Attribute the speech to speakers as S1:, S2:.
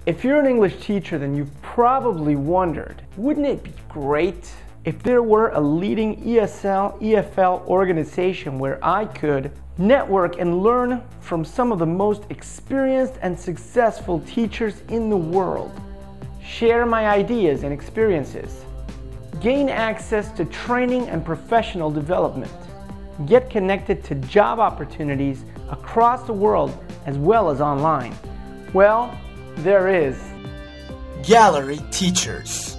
S1: If you're an English teacher, then you've probably wondered, wouldn't it be great if there were a leading ESL, EFL organization where I could network and learn from some of the most experienced and successful teachers in the world, share my ideas and experiences, gain access to training and professional development, get connected to job opportunities across the world as well as online? Well, there is
S2: Gallery Teachers.